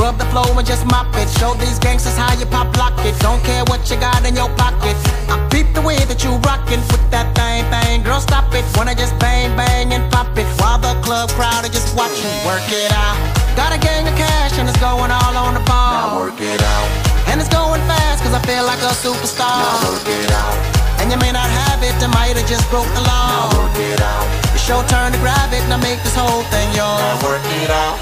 Scrub the floor and just mop it. Show these gangsters how you pop lock it. Don't care what you got in your pocket. I peep the way that you rockin' with that thing. Girl, stop it. Wanna just bang, bang and pop it while the club crowd are just watching. Work it out. Got a gang of cash and it's going all on the ball. Now work it out. And it's going fast cause I feel like a superstar. Now work it out. And you may not have it, I might have just broke the law. Now work it out. It's your turn to grab it and I make this whole thing yours. Now work it out.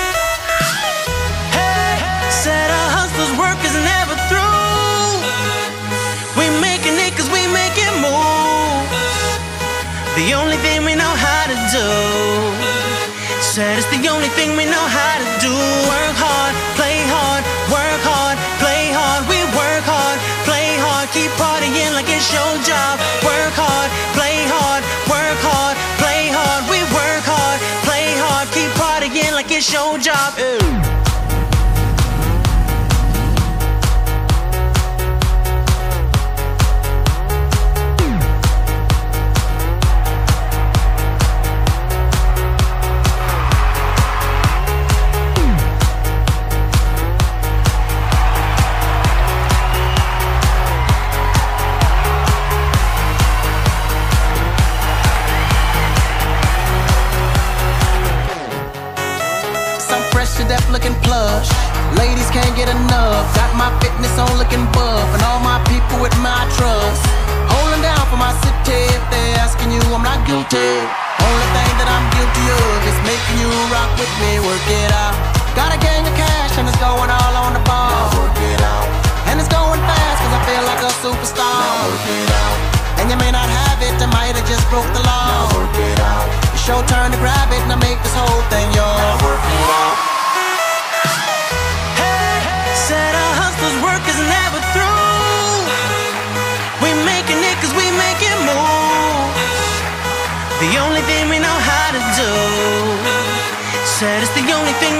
Said a hustler's work is never through. We making it cause we make it move. The only thing we know how to do. Said it's the only thing we know how to do. Work hard, play hard, work hard, play hard. We work hard, play hard, keep partying like it's your job. Work hard, play hard, work hard, play hard. We work hard, play hard, keep partying like it's your job. Deaf looking plush, ladies can't get enough. Got my fitness on looking buff, and all my people with my trust. Holding down for my city. If they're asking you, I'm not guilty. Only thing that I'm guilty of is making you rock with me. Work it out. Got a gang of cash and it's going all on the ball. Now work it out. And it's going fast cause I feel like a superstar. Now work it out. And you may not have it, I might have just broke the law. Now work it out. It's your turn to grab it and I make this whole thing yours. Now work it out. Said a hustler's work is never through. We making it cause we make it move. The only thing we know how to do. Said it's the only thing